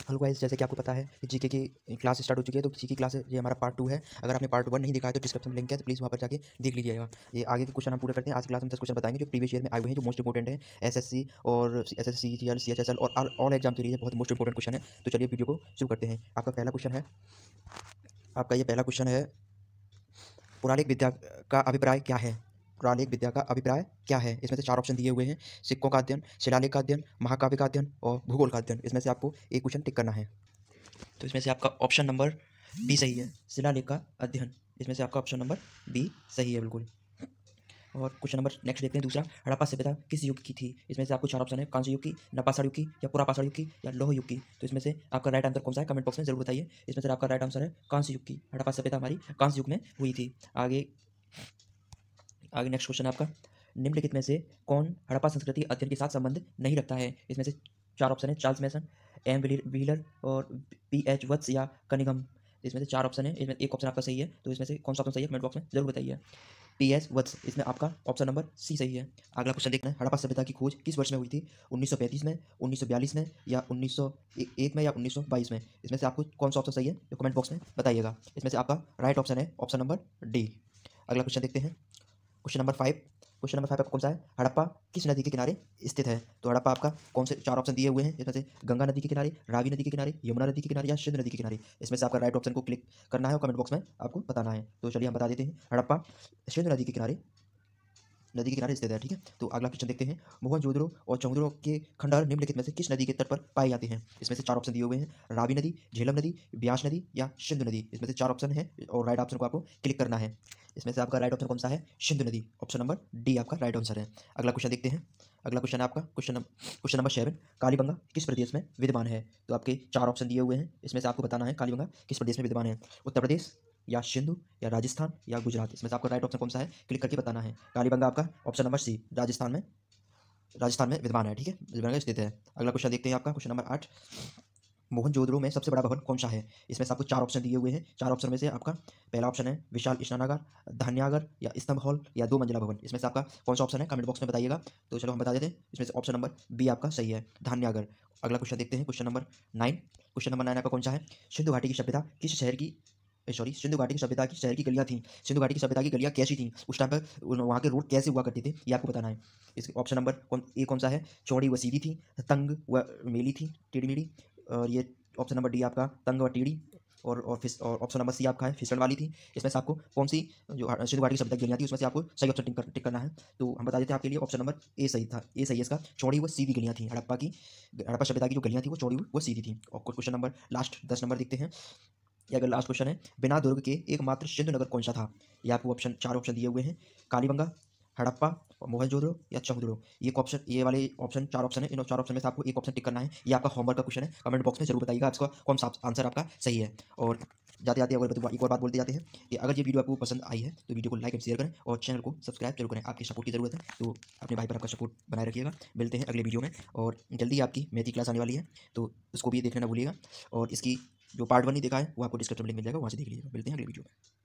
Hello guys, जैसे कि आपको पता है कि जीके की क्लास स्टार्ट हो चुकी है। तो जीके क्लास ये हमारा पार्ट 2 है। अगर आपने पार्ट 1 नहीं देखा है तो डिस्क्रिप्शन में लिंक है, तो प्लीज़ वहाँ पर जाके देख लीजिएगा। ये आगे के क्वेश्चन हम पूरे करते हैं। आज की क्लास में 10 क्वेश्चन बताएंगे जो प्रीवियस ईयर में आए हुए हैं, जो मोस्ट इंपॉर्टेंट है। एसएससी और एसएससी, सीजीएल, सीएचएसएल और ऑल एग्जाम के लिए बहुत मोस्ट इंपॉर्टेंट क्वेश्चन है। तो चलिए वीडियो को शुरू करते हैं। आपका ये पहला क्वेश्चन है, पुराणिक विद्या का अभिप्राय क्या है? पुराणिक विद्या का अभिप्राय क्या है? इसमें से 4 ऑप्शन दिए हुए हैं। सिक्कों का अध्ययन, शिलालेख का अध्ययन, महाकाव्य का अध्ययन और भूगोल का अध्ययन। इसमें से आपको एक क्वेश्चन टिक करना है। तो इसमें से आपका ऑप्शन नंबर बी सही है, शिलालेख का अध्ययन। इसमें से आपका ऑप्शन नंबर बी सही है बिल्कुल। और क्वेश्चन नंबर नेक्स्ट देखते हैं दूसरा, हड़प्पा सभ्यता किस युग की थी? इसमें से आपको 4 ऑप्शन है, कांस्य युग की, नपाषाण युग की, या पुरापाषाण युग की, या लौह युग की। तो इसमें से आपका राइट आंसर कौन सा है? कमेंट बॉक्स में जरूर बताइए। इसमें से आपका राइट आंसर है कांस्य युग की। हड़प्पा सभ्यता हमारी कांस्य युग में हुई थी। आगे आगे नेक्स्ट क्वेश्चन है आपका, निम्नलिखित में से कौन हड़प्पा संस्कृति अध्ययन के साथ संबंध नहीं रखता है? इसमें से 4 ऑप्शन है, चार्ल्स मैसन, एम व्हीलर और पीएच वत्स या कनिंघम। इसमें से 4 ऑप्शन है, इसमें एक ऑप्शन आपका सही है। तो इसमें से कौन सा ऑप्शन सही है, कमेंट बॉक्स में जरूर बताइए। पीएच वत्स, इसमें आपका ऑप्शन नंबर सी सही है। अगला क्वेश्चन देखना है, हड़प्पा सभ्यता की खोज किस वर्ष में हुई थी? 1935 में, 1942 में, या 1901 में, या 1922 में? इसमें से आपको कौन सा ऑप्शन सही है तो कमेंट बॉक्स में बताइएगा। इसमें से आपका राइट ऑप्शन है ऑप्शन नंबर डी। अगला क्वेश्चन देखते हैं, क्वेश्चन नंबर 5 आपका कौन सा है? हड़प्पा किस नदी के किनारे स्थित है? तो हड़प्पा आपका कौन से 4 ऑप्शन दिए हुए हैं, इसमें से गंगा नदी के किनारे, रावी नदी के किनारे, यमुना नदी के किनारे, या सिंधु नदी के किनारे? इसमें से आपका राइट ऑप्शन को क्लिक करना है और कमेंट बॉक्स में आपको बताना है। तो चलिए हम बता देते हैं, हड़प्पा सिंधु नदी के किनारे स्थित है, ठीक है। तो अगला क्वेश्चन देखते हैं, मोहनजोदड़ो और चौदड़ो के खंडहर निम्नलिखित में से किस नदी के तट पर पाए जाते हैं? इसमें से 4 ऑप्शन दिए हुए हैं, रावी नदी, झेलम नदी, ब्यास नदी, या सिंधु नदी। इसमें से 4 ऑप्शन है और राइट ऑप्शन को आपको क्लिक करना है। इसमें से आपका राइट ऑप्शन कौन सा है? सिंधु नदी, ऑप्शन नंबर डी आपका राइट आंसर है। अगला क्वेश्चन देखते हैं, अगला क्वेश्चन है आपका क्वेश्चन नंबर 7, कालीबंगा किस प्रदेश में विद्यमान है? तो आपके 4 ऑप्शन दिए हुए हैं, इसमें से आपको बताना है कालीबंगा किस प्रदेश में विद्यमान है। उत्तर प्रदेश, या सिंधु, या राजस्थान, या गुजरात? इसमें से आपका राइट ऑप्शन कौन सा है, क्लिक करके बताना है। कालीबंगा आपका ऑप्शन नंबर सी, राजस्थान में विद्यमान है, ठीक है, विद्यमान स्थित है। अगला क्वेश्चन देखते हैं आपका क्वेश्चन नंबर 8, मोहनजोदड़ो में सबसे बड़ा भवन कौन सा है? इसमें से आपको 4 ऑप्शन दिए हुए हैं। 4 ऑप्शन में से आपका पहला ऑप्शन है विशाल स्नानागार, धान्यागार, या स्तंभ हॉल, या 2 मंजिला भवन। इसमें से आपका कौन सा ऑप्शन है, कमेंट बॉक्स में बताइएगा। तो चलो हम बता देते हैं, इसमें से ऑप्शन नंबर बी आपका सही है, धान्यागार। अगला क्वेश्चन देखते हैं, क्वेश्चन नंबर 9 आपका कौन सा है? सिंधु घाटी की सभ्यता किस शहर की सिंधु घाटी की सभ्यता की शहर की गलियां थी? सिंधु घाटी की सभ्यता की गलियां कैसी थी उस टाइम पर, वहाँ के रोड कैसे हुआ करते थे, ये आपको बताना है। इसके ऑप्शन नंबर कौन सा है? चौड़ी व सीधी थी, तंग व मेली थी, टेढ़ी मेढ़ी। और ये ऑप्शन नंबर डी आपका तंग व टेढ़ी। और ऑप्शन नंबर सी आपका है फिसलन वाली थी। इसमें से आपको कौन सी जो सिंधु घाटी की सभ्यता की गलियां थी उसमें से आपको सही ऑप्शन टिक करना है। तो हम बता देते हैं आपके लिए, ऑप्शन नंबर ए सही था, ए सही है इसका, चौड़ी व सीधी गलियां थी। हड़प्पा सभ्यता की जो गलियां थी वो चौड़ी व सीधी थी। और क्वेश्चन नंबर लास्ट 10 नंबर देखते हैं। ये अगर लास्ट क्वेश्चन है, बिना दुर्ग के एकमात्र सिंधु नगर कौन सा था? ये आपको ऑप्शन 4 ऑप्शन दिए हुए हैं, कालीबंगा, हड़प्पा, मोहनजोदड़ो, या चौदड़ो। ये वाले ऑप्शन 4 ऑप्शन है, इन 4 ऑप्शन में से आपको एक ऑप्शन टिक करना है। ये आपका होमवर्क का क्वेश्चन है, कमेंट बॉक्स में जरूर बताइएगा आपका कौन सा आंसर आपका सही है। और जाते जाते एक और बात बोलते जाते हैं कि अगर ये वीडियो आपको पसंद आई है तो वीडियो को लाइक एंड शेयर करें और चैनल को सब्सक्राइब जरूर करें। आपकी सपोर्ट की जरूरत है, तो अपने भाई पर आपका सपोर्ट बनाए रखिएगा। मिलते हैं अगले वीडियो में, और जल्दी आपकी मैथ की क्लास आने वाली है, तो उसको भी देखना ना भूलिएगा। और इसकी जो पार्ट 1 नहीं देखा है वो आपको डिस्क्रिप्शन में लिंक मिल जाएगा, वहाँ से देख लीजिएगा। मिलते हैं अगले वीडियो में।